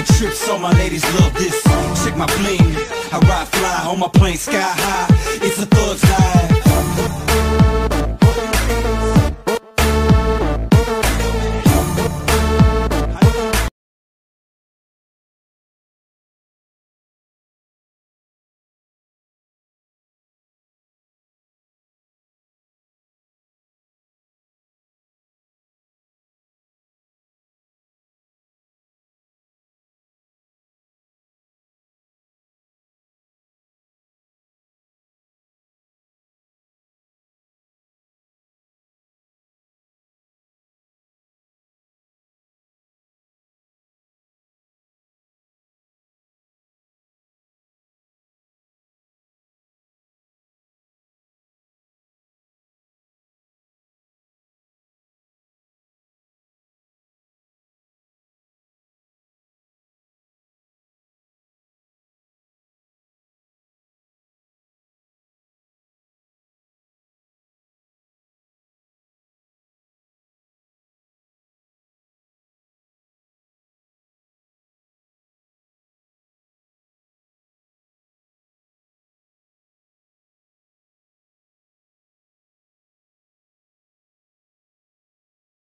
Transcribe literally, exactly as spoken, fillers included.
trips, all my ladies love this. Check my bling, I ride fly on my plane sky high. It's a thug's life.